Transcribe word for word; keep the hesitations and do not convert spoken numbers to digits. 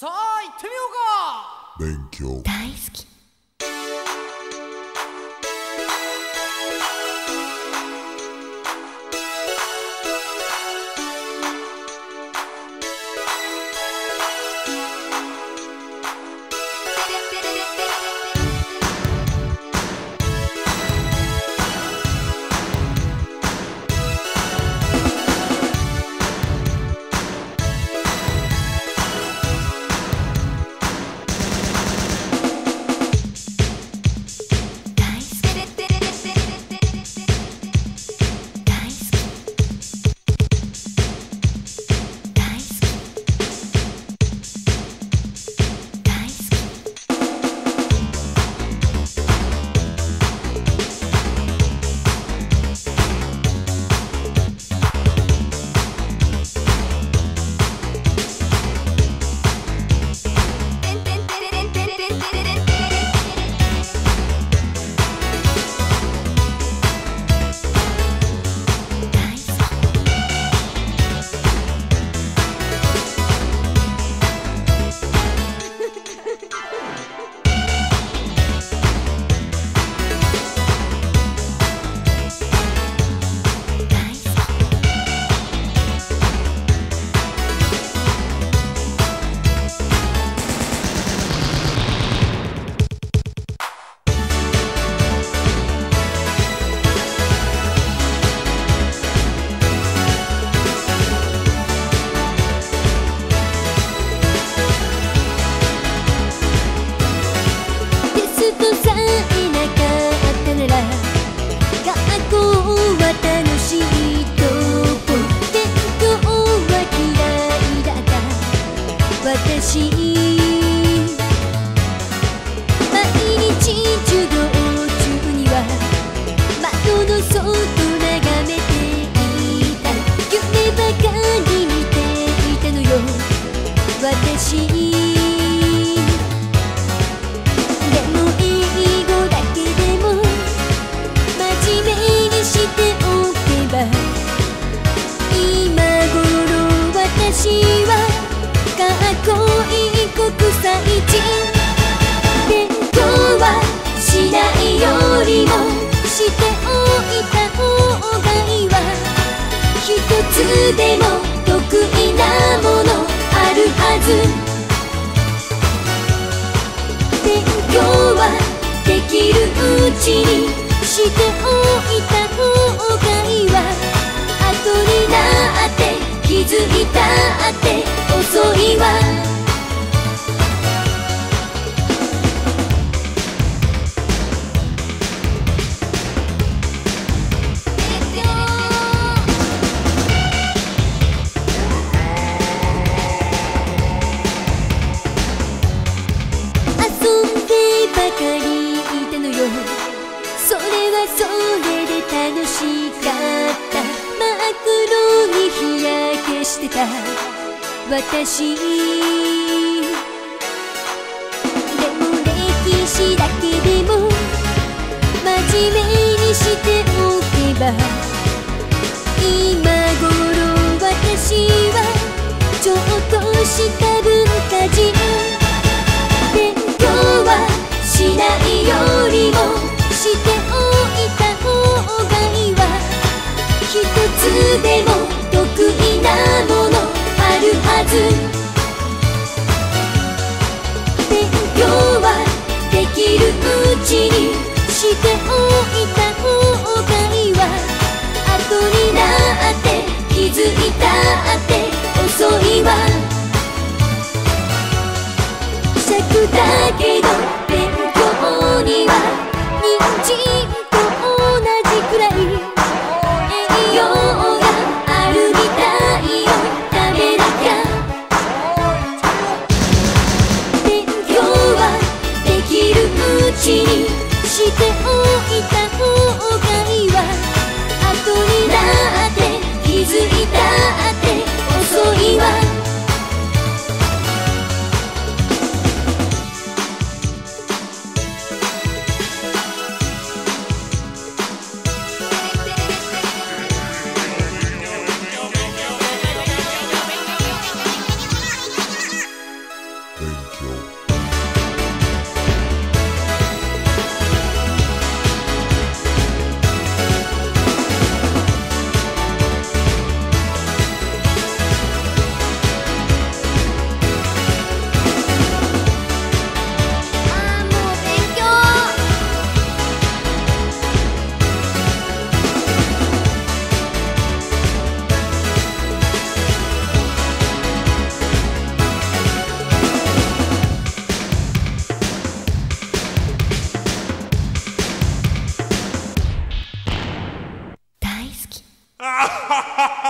さあ行ってみようか。 勉強大好き。 でも得意なものあるはず。勉強はできるうちにしておいた方がいいわ。後になって気づいたって遅いわ。 それはそれで楽しかった。真っ黒に日焼けしてた私。でも歴史だけでも真面目にしておけば、今頃私はちょっとした文化人。勉強はしないよりもしておいた方がいいわ。一つでも得意なものあるはず。勉強はできるうちにしておいた方がいいわ。後になって気づいたって遅いわ。尺だけど勉強には人参と同じくらい栄養があるみたいよ。食べなきゃ。勉強はできるうちにしておいた方がいいわ。後になって気づいたって遅いわ。 勉強大好き。